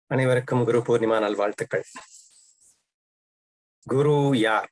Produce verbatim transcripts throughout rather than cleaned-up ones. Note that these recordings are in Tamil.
அனைவருக்கும் குரு பூர்ணிமா நல்வாழ்த்துக்கள். குரு யார்?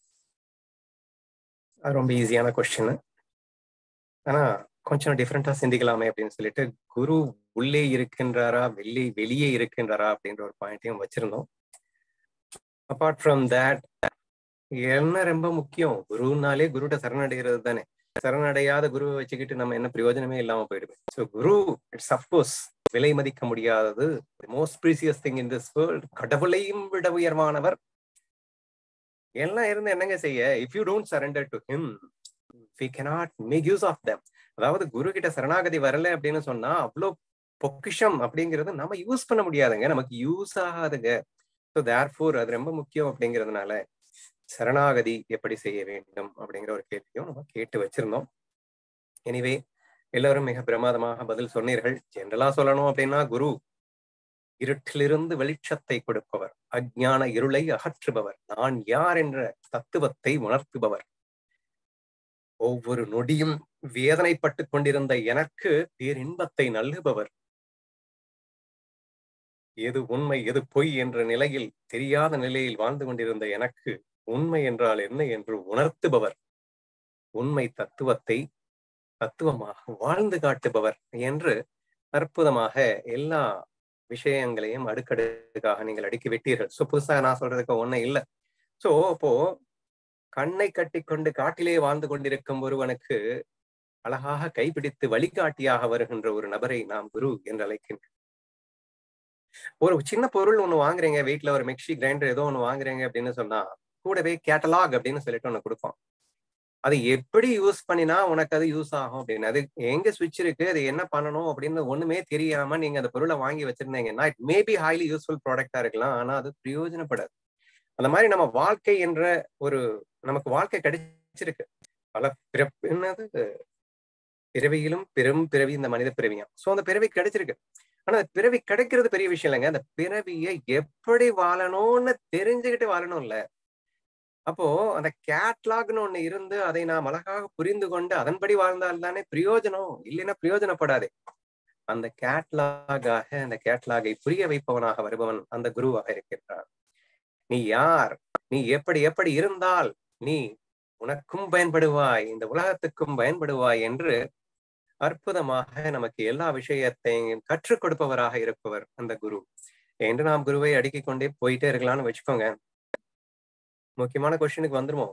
ரொம்ப ஈஸியான கொஸ்டின். ஆனா கொஞ்சம் டிஃப்ரெண்டா சிந்திக்கலாமே அப்படின்னு சொல்லிட்டு குரு உள்ளே இருக்கின்றாரா வெளியே வெளியே இருக்கின்றாரா அப்படின்ற ஒரு பாயிண்டையும் வச்சிருந்தோம். அப்பார்ட் ஃப்ரம் தேட் என்ன ரொம்ப முக்கியம், குருனாலே குருட்ட சரணடைகிறது தானே. சரணடையாத குருவை வச்சுக்கிட்டு நம்ம என்ன பிரயோஜனமே இல்லாம போயிடுவேன். ஸோ குரு இட்ஸ் அஃப்கோர்ஸ் விலை மதிக்க முடியாதது, most precious thing in this world. கடவுளையும் விட உயர்வானவர். எல்லாம் இருந்து என்னங்க செய்ய? If you don't surrender to him we cannot make use of them. அதாவது குரு கிட்ட சரணாகதி வரல அப்படின்னு சொன்னா அவ்வளோ பொக்கிஷம் அப்படிங்கிறது நம்ம யூஸ் பண்ண முடியாதுங்க, நமக்கு யூஸ் ஆகாதுங்க. ஸோ தேர்ஃபோர் அது ரொம்ப முக்கியம். அப்படிங்கிறதுனால சரணாகதி எப்படி செய்ய வேண்டும் அப்படிங்கிற ஒரு கேள்வியும் நம்ம கேட்டு வச்சிருந்தோம். எனிவே எல்லாரும் மிக பிரமாதமாக பதில் சொன்னீர்கள். ஜென்ரலா சொல்லணும் அப்படின்னா குரு இருட்டிலிருந்து வெளிச்சத்தை கொடுப்பவர், அஞ்ஞான இருளை அகற்றுபவர், நான் யார் என்ற தத்துவத்தை உணர்த்துபவர், ஒவ்வொரு நொடியும் வேதனைப்பட்டு கொண்டிருந்த எனக்கு பேரின்பத்தை நல்குபவர், எது உண்மை எது பொய் என்ற நிலையில் தெரியாத நிலையில் வாழ்ந்து கொண்டிருந்த எனக்கு உண்மை என்றால் என்ன என்று உணர்த்துபவர், உண்மை தத்துவத்தை தத்துவமாக வாழ்ந்து காட்டுபவர் என்று அற்புதமாக எல்லா விஷயங்களையும் அடுக்கடுக்காக நீங்கள் அடுக்கி விட்டீர்கள். ஸோ புதுசா நான் சொல்றதுக்கு ஒன்றும் இல்லை. ஸோ அப்போ கண்ணை கட்டி கொண்டு காட்டிலே வாழ்ந்து கொண்டிருக்கும் ஒருவனுக்கு அழகாக கைப்பிடித்து வழிகாட்டியாக வருகின்ற ஒரு நபரை நாம் குரு என்று அழைக்கின்றோம். ஒரு சின்ன பொருள் ஒண்ணு வாங்குறீங்க, வீட்டுல ஒரு மிக்சி கிரைண்டர் ஏதோ ஒண்ணு வாங்குறீங்க அப்படின்னு சொன்னா கூடவே கேட்டலாக் அப்படின்னு சொல்லிட்டு ஒண்ணு கொடுப்பான். அது எப்படி யூஸ் பண்ணினா உனக்கு அது யூஸ் ஆகும் அப்படின்னு, அது எங்க சுவிட்ச் இருக்கு, அது என்ன பண்ணணும் அப்படின்னு ஒண்ணுமே தெரியாம நீங்க அந்த பொருளை வாங்கி வச்சிருந்தீங்கன்னா இட் மேபி ஹைலி யூஸ்ஃபுல் ப்ராடக்டா இருக்கலாம், ஆனா அது பிரயோஜனப்படாது. அந்த மாதிரி நம்ம வாழ்க்கை என்ற ஒரு நமக்கு வாழ்க்கை கிடைச்சிருக்கு. பல பிறப்பு என்னது பிறவியிலும் பெரும் பிறவி இந்த மனித பிறவியாம். சோ அந்த பிறவி கிடைச்சிருக்கு. ஆனா அந்த பிறவி கிடைக்கிறது பெரிய விஷயம் இல்லைங்க, அந்த பிறவியை எப்படி வாழணும்னு தெரிஞ்சுக்கிட்டு வாழணும் இல்ல. அப்போ அந்த கேட்லாக்னு ஒண்ணு இருந்து அதை நாம் அழகாக புரிந்து கொண்டு அதன்படி வாழ்ந்தால்தானே பிரயோஜனம், இல்லைன்னா பிரயோஜனப்படாது. அந்த கேட்லாகாக அந்த கேட்லாகை புரிய வைப்பவனாக வருபவன் அந்த குருவாக இருக்கின்றான். நீ யார், நீ எப்படி எப்படி இருந்தால் நீ உனக்கும் பயன்படுவாய், இந்த உலகத்துக்கும் பயன்படுவாய் என்று அற்புதமாக நமக்கு எல்லா விஷயத்தையும் கற்றுக் கொடுப்பவராக இருப்பவர் அந்த குரு என்று நாம் குருவை அடுக்கிக் கொண்டே போயிட்டே இருக்கலாம்னு வச்சுக்கோங்க. முக்கியமான கொஸ்டினுக்கு வந்துருவோம்.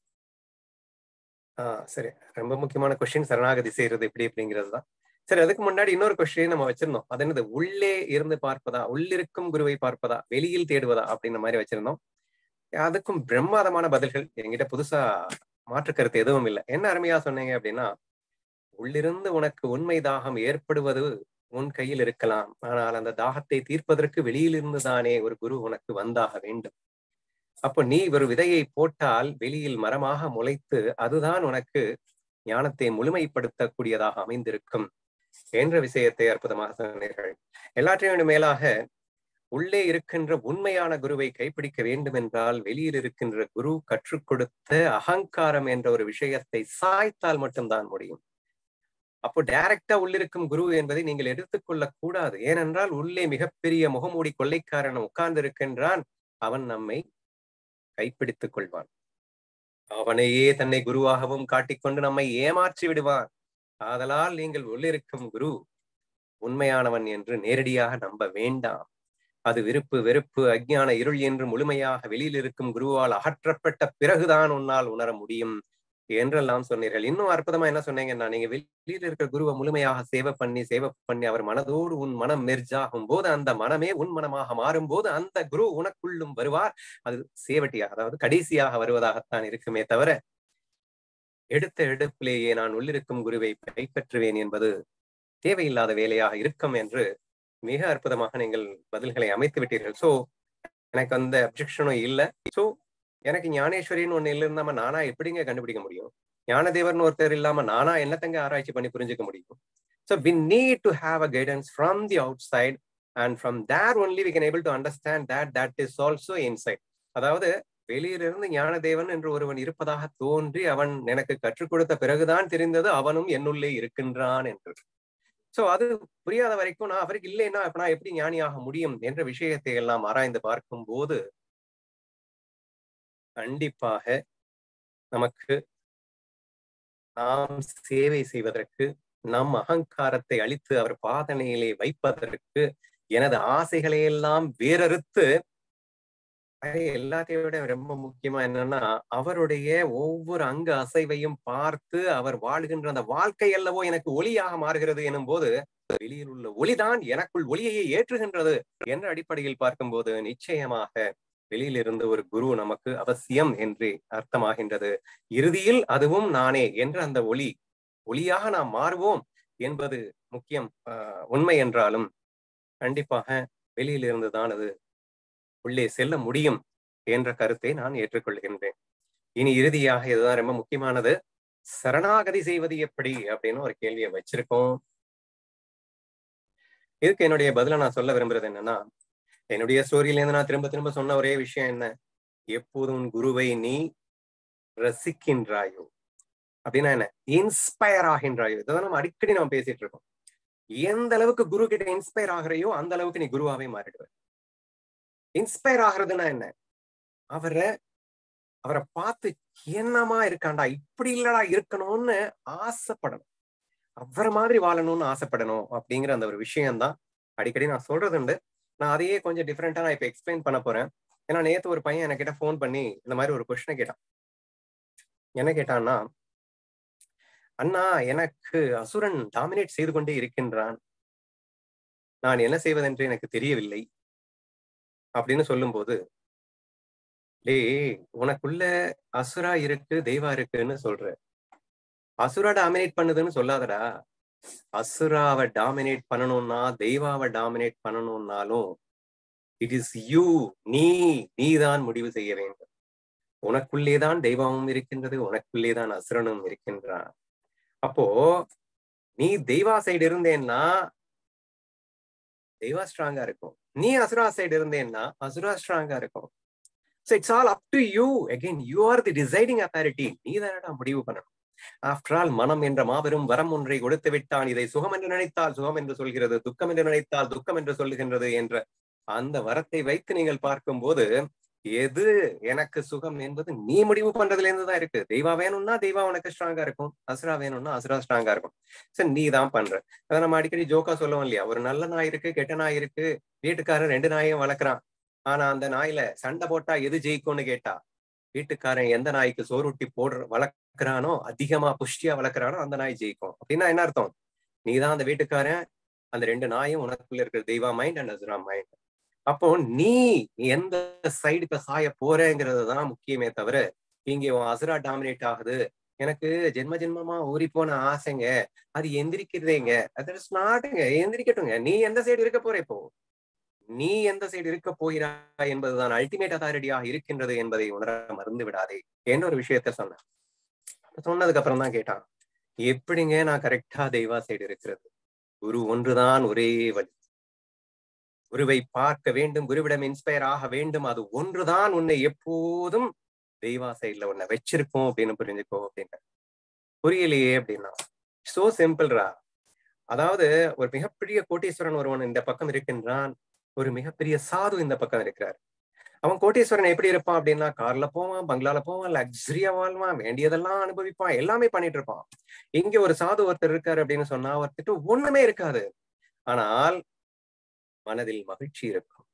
ஆஹ் சரி, ரொம்ப முக்கியமான கொஸ்டின் சரணாகதி செய்யறது எப்படி அப்படிங்கிறதுதான். சரி, அதுக்கு முன்னாடி இன்னொரு கொஸ்டின் நம்ம வச்சிருந்தோம். அது என்னது, உள்ளே இருந்து பார்ப்பதா, உள்ளிருக்கும் குருவை பார்ப்பதா, வெளியில் தேடுவதா அப்படின்ற மாதிரி வச்சிருந்தோம். அதுக்கும் பிரம்மாதமான பதில்கள். என்கிட்ட புதுசா மாற்று கருத்து எதுவும் இல்லை. என்ன அருமையா சொன்னீங்க அப்படின்னா, உள்ளிருந்து உனக்கு உண்மை தாகம் ஏற்படுவது உன் கையில் இருக்கலாம், ஆனால் அந்த தாகத்தை தீர்ப்பதற்கு வெளியிலிருந்து தானே ஒரு குரு உனக்கு வந்தாக வேண்டும். அப்போ நீ ஒரு விதையை போட்டால் வெளியில் மரமாக முளைத்து அதுதான் உனக்கு ஞானத்தை முழுமைப்படுத்தக்கூடியதாக அமைந்திருக்கும் என்ற விஷயத்தை அற்புதமாக சொன்னீர்கள். எல்லாற்றையும் மேலாக உள்ளே இருக்கின்ற உண்மையான குருவை கைப்பிடிக்க வேண்டும் என்றால் வெளியில் இருக்கின்ற குரு கற்றுக் கொடுத்த அகங்காரம் என்ற ஒரு விஷயத்தை சாய்த்தால் மட்டும்தான் முடியும். அப்போ டைரக்டா உள்ளிருக்கும் குரு என்பதை நீங்கள் எடுத்துக்கொள்ள கூடாது. ஏனென்றால் உள்ளே மிகப்பெரிய முகமூடி கொள்ளைக்காரன் உட்கார்ந்து இருக்கின்றான். அவன் நம்மை கைப்பிடித்துக் கொள்வான். அவனையே தன்னை குருவாகவும் காட்டிக்கொண்டு நம்மை ஏமாற்றி விடுவான். ஆதலால் நீங்கள் உள்ளிருக்கும் குரு உண்மையானவன் என்று நேரடியாக நம்ப வேண்டாம். அது விருப்பு வெறுப்பு அஞ்ஞான இருள் என்று முழுமையாக வெளியில் இருக்கும் குருவால் அகற்றப்பட்ட பிறகுதான் உன்னால் உணர முடியும் என்றெல்லாம் சொன்னீர்கள். இன்னும் அற்புதமா என்ன சொன்னீங்கன்னா, நீங்க வெளியில் இருக்கிற குருவை முழுமையாக சேவை பண்ணி சேவை பண்ணி அவர் மனதோடு உன் மனம் மெர்ஜாகும் போது, அந்த மனமே உன் மனமாக மாறும் போது அந்த குரு உனக்குள்ளும் வருவார். அது சேவட்டியாக, அதாவது கடைசியாக வருவதாகத்தான் இருக்குமே தவிர எடுத்த எடுப்பிலேயே நான் உள்ளிருக்கும் குருவை கைப்பற்றுவேன் என்பது தேவையில்லாத வேலையாக இருக்கும் என்று மிக அற்புதமாக நீங்கள் பதில்களை அமைத்து விட்டீர்கள். சோ எனக்கு அந்த அப்ஜெக்ஷனும் இல்லை. சோ எனக்கு ஞானேஸ்வரின்னு ஒண்ணு இல்லாம நானா எப்படிங்க கண்டுபிடிக்க முடியும்? ஞானதேவர்னு ஒருத்தர் இல்லாம நானா என்னத்தங்க ஆராய்ச்சி பண்ணி புரிஞ்சுக்க முடியும்? So we need to have a guidance from the outside, and from there only we can able to understand that that is also inside. அதாவது வெளியிலிருந்து ஞானதேவன் என்று ஒருவன் இருப்பதாக தோன்றி அவன் எனக்கு கற்றுக் கொடுத்த பிறகுதான் தெரிந்தது அவனும் என்னுள்ளே இருக்கின்றான் என்று. சோ அது புரியாத வரைக்கும் நான் அவருக்கு இல்லைன்னா அப்ப நான் எப்படி ஞானியாக முடியும் என்ற விஷயத்தை எல்லாம் ஆராய்ந்து பார்க்கும் போது கண்டிப்பாக நமக்கு நாம் சேவை செய்வதற்கு, நம் அகங்காரத்தை அழித்து அவர் பாதனையிலே வைப்பதற்கு, எனது ஆசைகளை எல்லாம் வேறறுத்து எல்லாத்தையும் விட ரொம்ப முக்கியமா என்னன்னா, அவருடைய ஒவ்வொரு அங்க அசைவையும் பார்த்து அவர் வாழ்கின்ற அந்த வாழ்க்கை அல்லவோ எனக்கு ஒளியாக மாறுகிறது எனும் போது, வெளியில் உள்ள ஒளிதான் எனக்குள் ஒளியையே ஏற்றுகின்றது என்ற அடிப்படையில் பார்க்கும்போது நிச்சயமாக வெளியிலிருந்து ஒரு குரு நமக்கு அவசியம் என்று அர்த்தமாகின்றது. இறுதியில் அதுவும் நானே என்ற அந்த ஒளி ஒளியாக நாம் மாறுவோம் என்பது முக்கியம் உண்மை என்றாலும் கண்டிப்பாக வெளியிலிருந்து தான் அது உள்ளே செல்ல முடியும் என்ற கருத்தை நான் ஏற்றுக்கொள்கின்றேன். இனி இறுதியாக இதுதான் ரொம்ப முக்கியமானது. சரணாகதி செய்வது எப்படி அப்படின்னு ஒரு கேள்வியை வச்சிருக்கோம். இதுக்கு என்னுடைய பதில நான் சொல்ல விரும்புறது என்னன்னா, என்னுடைய ஸ்டோரியில இருந்து நான் திரும்ப திரும்ப சொன்ன ஒரே விஷயம் என்ன, எப்போதும் குருவை நீ ரசிக்கின்றாயோ அப்படின்னா என்ன, இன்ஸ்பயர் ஆகின்றாயோ, இதான் நம்ம அடிக்கடி நம்ம பேசிட்டு இருக்கோம். எந்த அளவுக்கு குரு கிட்ட இன்ஸ்பயர் ஆகிறையோ அந்த அளவுக்கு நீ குருவாவே மாறிடுவ. இன்ஸ்பயர் ஆகுறதுன்னா என்ன, அவரை அவரை பார்த்து என்னமா இருக்காண்டா, இப்படி இல்லடா இருக்கணும்னு ஆசைப்படணும், அவரை மாதிரி வாழணும்னு ஆசைப்படணும் அப்படிங்கிற அந்த ஒரு விஷயம்தான் அடிக்கடி நான் சொல்றது உண்டு. நான் அதையே கொஞ்சம் டிஃப்ரெண்டா நான் இப்ப எக்ஸ்பிளைன் பண்ண போறேன். ஏன்னா நேத்து ஒரு பையன் என்கிட்ட போன் பண்ணி இந்த மாதிரி ஒரு கொஸ்டினை கேட்டான். என்ன கேட்டான்னா, அண்ணா எனக்கு அசுரன் டாமினேட் செய்து கொண்டே இருக்கின்றான், நான் என்ன செய்வதென்று எனக்கு தெரியவில்லை அப்படின்னு சொல்லும் போது, டேய் உனக்குள்ள அசுரா இருக்கு தெய்வா இருக்குன்னு சொல்ற, அசுரா டாமினேட் பண்ணுதுன்னு சொல்லாதடா. அசுராவை டாமினேட் பண்ணணும்னா தெய்வாவை டாமினேட் பண்ணணும்னாலும் இட் இஸ் யூ, நீ நீதான் முடிவு செய்ய வேண்டும். உனக்குள்ளேதான் தெய்வமும் இருக்கின்றது, உனக்குள்ளேதான் அசுரனும் இருக்கின்றான். அப்போ நீ தெய்வா சைடு இருந்தேன்னா தெய்வா ஸ்ட்ராங்கா இருக்கும், நீ அசுரா சைடு இருந்தேன்னா அசுரா ஸ்ட்ராங்கா இருக்கும். So it's all up to you. Again, you are the deciding authority. நீ தானடா முடிவு பண்ணணும். ஆஃப்டர் ஆல் மனம் என்ற மாபெரும் வரம் ஒன்றை கொடுத்து விட்டான். இதை சுகம் என்று நினைத்தால் சுகம் என்று சொல்கிறது, துக்கம் என்று நினைத்தால் துக்கம் என்று சொல்லுகின்றது என்ற அந்த வரத்தை வைத்து நீங்கள் பார்க்கும்போது எது எனக்கு சுகம் என்பது நீ முடிவு பண்றதுல இருந்து தான் இருக்கு. தெய்வா வேணும்னா தெய்வா உனக்கு ஸ்ட்ராங்கா இருக்கும், அசுரா வேணும்னா அசுரா ஸ்ட்ராங்கா இருக்கும். சரி நீ தான் பண்ற. அதை நம்ம அடிக்கடி ஜோக்கா சொல்லுவோம் இல்லையா, ஒரு நல்ல நாய் இருக்கு கெட்ட நாய் இருக்கு, வீட்டுக்காரன் ரெண்டு நாயையும் வளர்க்குறான், ஆனா அந்த நாயில சண்டை போட்டா எது ஜெயிக்கும்னு கேட்டா, வீட்டுக்காரன் எந்த நாய்க்கு சோறுட்டி போடுற வளர்க்குறானோ, அதிகமா புஷ்டியா வளர்க்குறானோ அந்த நாய் ஜெயிக்கும். அப்படின்னா என்ன அர்த்தம், நீதான் அந்த வீட்டுக்காரன், அந்த ரெண்டு நாயும் உனக்குள்ள இருக்கிற Deiva mind and Asura mind. அப்போ நீ எந்த சைடுக்கு சாய போறேங்கிறது தான் முக்கியமே தவிர, இங்கே உன் அசுரா டாமினேட் ஆகுது, எனக்கு ஜென்ம ஜென்மமா ஊறி போன ஆசைங்க அது எந்திரிக்கிறதேங்க, அது நாட்டுங்க எந்திரிக்கட்டுங்க, நீ எந்த சைடு இருக்க போற, இப்போ நீ எந்த சைடு இருக்க போகிறாய் என்பதுதான் அல்டிமேட் அத்தாரிட்டியாக இருக்கின்றது என்பதை உணர மறந்து விடாதே என்ற ஒரு விஷயத்த சொன்னேன். சொன்னதுக்கு அப்புறம் தான் கேட்டான், எப்படிங்க நான் கரெக்டா தெய்வா சைடு இருக்கிறது, குரு ஒன்றுதான் ஒரே வழி, குருவை பார்க்க வேண்டும், குருவிடம் இன்ஸ்பயர் ஆக வேண்டும், அது ஒன்றுதான் உன்னை எப்போதும் தெய்வா சைட்ல உன்னை வச்சிருக்கோம் அப்படின்னு புரிஞ்சுக்கோ அப்படின்னு. புரியலையே அப்படின்னா, சோ சிம்பிள்ரா. அதாவது ஒரு மிகப்பெரிய கோட்டீஸ்வரன் ஒருவன் இந்த பக்கம் இருக்கின்றான், ஒரு மிகப்பெரிய சாது இந்த பக்கம் இருக்கிறார். அவன் கோட்டீஸ்வரன் எப்படி இருப்பான் அப்படின்னா, கார்ல போவான், பங்களால போவான், லக்ஸரியா வாழ்வான், வேண்டியதெல்லாம் அனுபவிப்பான், எல்லாமே பண்ணிட்டு இருப்பான். இங்க ஒரு சாது ஒருத்தர் இருக்காரு அப்படின்னு சொன்னா ஒருத்தர் ஒண்ணுமே இருக்காது, ஆனால் மனதில் மகிழ்ச்சி இருக்கும்,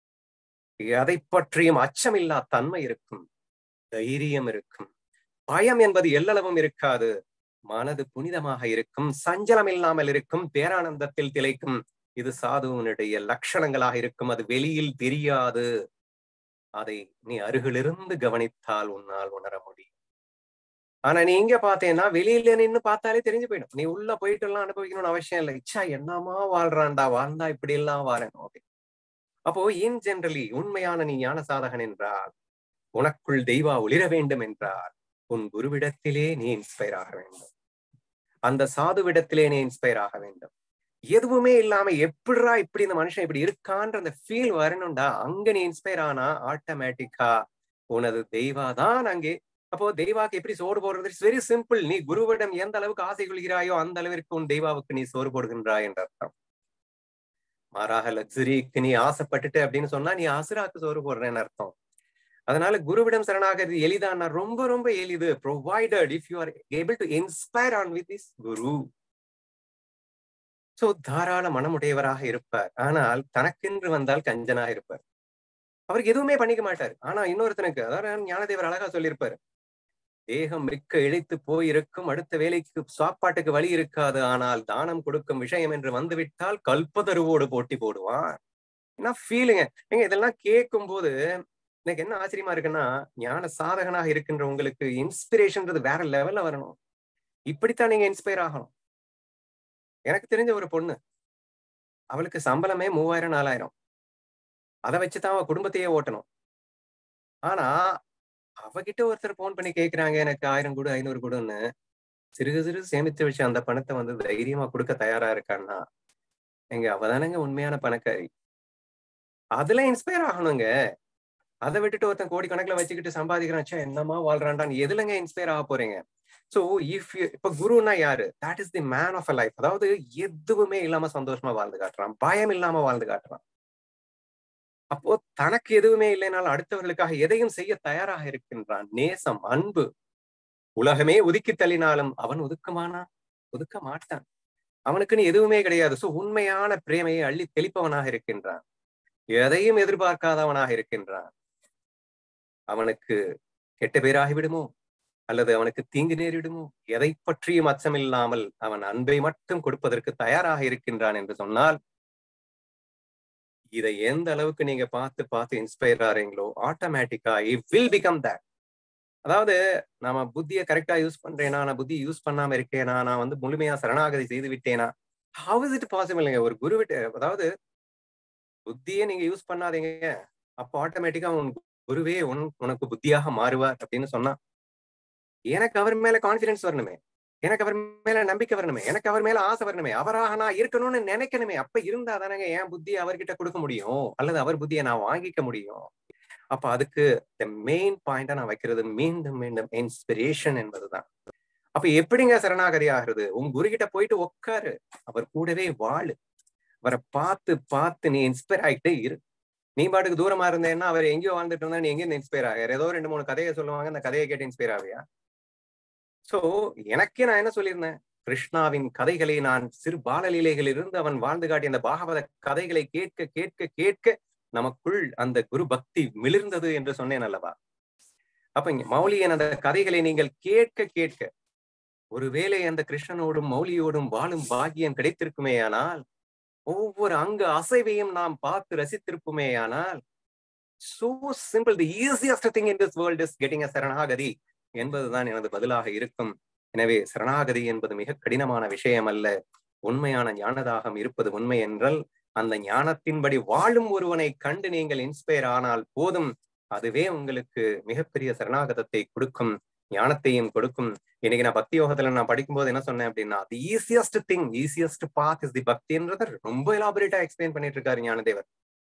எதை பற்றியும் அச்சமில்லா தன்மை இருக்கும், தைரியம் இருக்கும், பயம் என்பது எல்லளவும் இருக்காது, மனது புனிதமாக இருக்கும், சஞ்சலம் இல்லாமல் இருக்கும், பேரானந்தத்தில் திளைக்கும். இது சாதுவனுடைய லட்சணங்களாக இருக்கும். அது வெளியில் தெரியாது, அதை நீ அருகிலிருந்து கவனித்தால் உன்னால் உணர முடியும். ஆனா நீ இங்க பார்த்தேன்னா வெளியில நின்னு பார்த்தாலே தெரிஞ்சு போயிடும், நீ உள்ள போயிட்டு எல்லாம் அனுபவிக்கணும்னு அவசியம் இல்லை. இச்சா என்னமா வாழ்றான்டா, வாழ்ந்தா இப்படி எல்லாம் வாழணும் அப்படி. அப்போ இன் ஜெனரலி உண்மையான நீ ஞான சாதகன் என்றால், உனக்குள் தெய்வா ஒளிர வேண்டும் என்றால், உன் குருவிடத்திலே நீ இன்ஸ்பயர் ஆக வேண்டும், அந்த சாதுவிடத்திலே நீ இன்ஸ்பயர் ஆக வேண்டும். எதுவுமே இல்லாம எப்படிரா இப்படி இந்த மனுஷன் இப்படி இருக்கான்ற அந்த ஃபீல் வரணும்டா, அங்க நீ இன்ஸ்பயர் ஆனா ஆட்டோமேட்டிக்கா உனது தெய்வா தான் அங்கே அப்போ தெய்வாக்கு எப்படி சோறு போடுறது? It's very simple. நீ குருவிடம் எந்த அளவுக்கு ஆசை கொள்கிறாயோ அந்த அளவிற்கு உன் தெய்வாவுக்கு நீ சோறு போடுகின்றாய் என்ற அர்த்தம். மாறாக லக்ஸுரிக்கு நீ ஆசைப்பட்டுட்டு அப்படின்னு சொன்னா நீ அசுராக்கு சோறு போடுறேன்னு அர்த்தம். அதனால குருவிடம் சரணாகறது எளிதானா? ரொம்ப ரொம்ப எளிது. Provided if you are able to inspire on with this guru. So தாராள மனமுடையவராக இருப்பார். ஆனால் தனக்கென்று வந்தால் கஞ்சனாக இருப்பார். அவருக்கு எதுவுமே பண்ணிக்க மாட்டார். ஆனா இன்னொருத்தனுக்கு, அதாவது ஞானதேவர் அழகா சொல்லியிருப்பாரு, தேகம் மிக்க இழைத்து போயிருக்கும், அடுத்த வேலைக்கு சாப்பாட்டுக்கு வழி இருக்காது, ஆனால் தானம் கொடுக்கும் விஷயம் என்று வந்துவிட்டால் கல்பதருவோடு போட்டி போடுவான். என்ன ஃபீலுங்க ஏங்க? இதெல்லாம் கேட்கும் போது எனக்கு என்ன ஆச்சரியமா இருக்குன்னா, ஞான சாதகனாக இருக்கின்ற உங்களுக்கு இன்ஸ்பிரேஷன்ன்றது வேற லெவல்ல வரணும். இப்படித்தான் நீங்க இன்ஸ்பயர் ஆகணும். எனக்கு தெரிஞ்ச ஒரு பொண்ணு, அவளுக்கு சம்பளமே மூவாயிரம் நாலாயிரம். அதை வச்சுதான் அவ குடும்பத்தையே ஓட்டணும். ஆனா அவகிட்ட ஒருத்தர் போன் பண்ணி கேக்குறாங்க, எனக்கு ஆயிரம் கொடு ஐநூறு கொடுன்னு. சிறுக சிறு சேமித்து வச்சு அந்த பணத்தை வந்து தைரியமா கொடுக்க தயாரா இருக்கான்னா, எங்க அவதானங்க உண்மையான பணக்காரி. அதுல இன்ஸ்பயர் ஆகணுங்க. அதை விட்டுட்டு ஒருத்தன் கோடிக்கணக்கில் வச்சுக்கிட்டு சம்பாதிக்கிறான், என்னமா வாழ்றான்டான்னு எதுலங்க இன்ஸ்பயர் ஆக போறீங்க? சோ இஃப் இப்ப குருன்னா யாரு? That is the man of a life. அதாவது எதுவுமே இல்லாம சந்தோஷமா வாழ்ந்து காட்டுறான், பயம் இல்லாம வாழ்ந்து காட்டுறான். அப்போ தனக்கு எதுவுமே இல்லைனாலும் அடுத்தவர்களுக்காக எதையும் செய்ய தயாராக இருக்கின்றான். நேசம், அன்பு. உலகமே ஒதுக்கி தள்ளினாலும் அவன் ஒதுக்குமானா? ஒதுக்க மாட்டான். அவனுக்குன்னு எதுவுமே கிடையாது. சோ உண்மையான பிரேமையை அள்ளி தெளிப்பவனாக இருக்கின்றான். எதையும் எதிர்பார்க்காதவனாக இருக்கின்றான். அவனுக்கு கெட்ட பேராகிவிடுமோ அல்லது அவனுக்கு தீங்கு நேரிடுமோ எதை பற்றியும் அச்சமில்லாமல் அவன் அன்பை மட்டும் கொடுப்பதற்கு தயாராக இருக்கின்றான் என்று சொன்னால், இதை எந்த அளவுக்கு நீங்க பார்த்து பார்த்து இன்ஸ்பயர் ஆறீங்களோ ஆட்டோமேட்டிக்கா இட் வில் பிகம் தட். அதாவது நாம புத்தியை கரெக்டா யூஸ் பண்றேனா, நான் புத்தி யூஸ் பண்ணாம இருக்கேனா, நான் வந்து முழுமையா சரணாகதி செய்து விட்டேனா? ஹவ் இஸ் இட் பாசிபிள்ங்க? ஒரு குரு விட்டு, அதாவது புத்தியை நீங்க யூஸ் பண்ணாதீங்க, அப்போ ஆட்டோமேட்டிக்கா உன் குருவே உன் உனக்கு புத்தியாக மாறுவார் அப்படின்னு சொன்னா, எனக்கு அவர் மேல கான்பிடன்ஸ் வரணுமே, எனக்கு அவர் மேல நம்பிக்கை வரணுமே, எனக்கு அவர் மேல ஆசை வரணுமே, அவராக நான் இருக்கணும்னு நினைக்கணுமே. அப்ப இருந்தா தானங்க என் புத்தியை அவர்கிட்ட கொடுக்க முடியும், அல்லது அவர் புத்தியை நான் வாங்கிக்க முடியும். அப்ப அதுக்கு மெயின் பாயிண்டா நான் வைக்கிறது மீண்டும் மீண்டும் இன்ஸ்பிரேஷன் என்பதுதான். அப்ப எப்படிங்க சரணாகதி ஆகிறது? உன் குரு கிட்ட போயிட்டு உட்காரு, அவர் கூடவே வாழு, அவரை பார்த்து பார்த்து நீ இன்ஸ்பயர் ஆகிட்டே இரு. நீ பாட்டுக்கு தூரமா இருந்தேன்னா அவர் எங்கேயோ வாழ்ந்துட்டு இருந்தா நீ எங்கேயும் இன்ஸ்பயர் ஆக, ஏதோ ரெண்டு மூணு கதையை சொல்லுவாங்க, அந்த கதையை கேட்டு இன்ஸ்பயர் ஆவியா? சோ எனக்கே நான் என்ன சொல்லியிருந்தேன், கிருஷ்ணாவின் கதைகளை நான் சிறு பாலலீலைகளில் இருந்து அவன் வாழ்ந்து காட்டிய அந்த பாகவத கதைகளை கேட்க கேட்க கேட்க நமக்குள் அந்த குரு பக்தி மிளிர்ந்தது என்று சொன்னேன் அல்லவா? அப்ப மௌலியின் அந்த கதைகளை நீங்கள் கேட்க கேட்க ஒருவேளை அந்த கிருஷ்ணனோடும் மௌலியோடும் வாழும் பாக்கியம் கிடைத்திருக்குமே ஆனால், ஒவ்வொரு அங்கு அசைவையும் நாம் பார்த்து ரசித்திருக்குமே ஆனால், so simple, the easiest thing in this world is getting a சரணாகதி என்பதுதான் எனது பதிலாக இருக்கும். எனவே சரணாகதி என்பது மிக கடினமான விஷயம் அல்ல. உண்மையான ஞானதாகம் இருப்பது உண்மை என்றால், அந்த ஞானத்தின்படி வாழும் ஒருவனை கண்டு நீங்கள் இன்ஸ்பயர் ஆனால் போதும், அதுவே உங்களுக்கு மிகப்பெரிய சரணாகதத்தை கொடுக்கும், ஞானத்தையும் கொடுக்கும். இன்னைக்கு நான் பக்தி யோகத்துல நான் படிக்கும்போது என்ன சொன்னேன் அப்படின்னா, the easiest thing, easiest path is the பக்தின்றத ரொம்ப எலாபரேட்டா எக்ஸ்பிளைன் பண்ணிட்டு இருக்காரு ஞானதேவர்.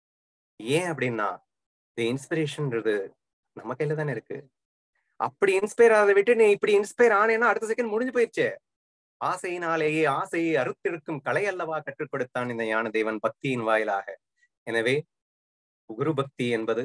ஏன் அப்படின்னா, தி இன்ஸ்பிரேஷன்ன்றது நம்ம கையில தானே இருக்கு. அப்படி இன்ஸ்பயர் ஆக விட்டு நீ இப்படி இன்ஸ்பயர் ஆனேன்னா அடுத்த செகண்ட் முடிஞ்சு போயிடுச்சு. ஆசையினாலேயே ஆசையை அறுத்திருக்கும் கலை அல்லவா கற்றுக் கொடுத்தான் இந்த ஞானதேவன் பக்தியின் வாயிலாக. எனவே குரு பக்தி என்பது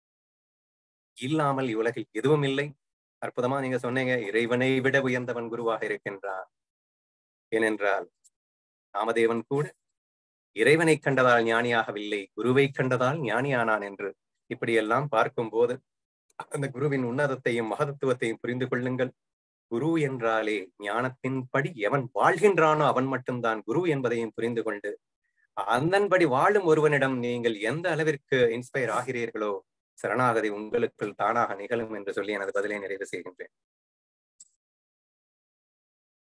இல்லாமல் உலகில் எதுவும் இல்லை. அற்புதமா நீங்க சொன்னீங்க, இறைவனை விட உயர்ந்தவன் குருவாக இருக்கின்றான். ஏனென்றால் ராமதேவன் கூட இறைவனை கண்டதால் ஞானியாகவில்லை, குருவை கண்டதால் ஞானியானான் என்று. இப்படியெல்லாம் பார்க்கும் போது அந்த குருவின் உன்னதத்தையும் மகத்துவத்தையும் புரிந்து கொள்ளுங்கள். குரு என்றாலே ஞானத்தின்படி எவன் வாழ்கின்றானோ அவன் மட்டும்தான் குரு என்பதையும் புரிந்து கொண்டு, அந்தன்படி வாழும் ஒருவனிடம் நீங்கள் எந்த அளவிற்கு இன்ஸ்பயர் ஆகிறீர்களோ சரணாகதி உங்களுக்குள் தானாக நிகழும் என்று சொல்லி எனது பதிலை நிறைவு செய்கின்றேன்.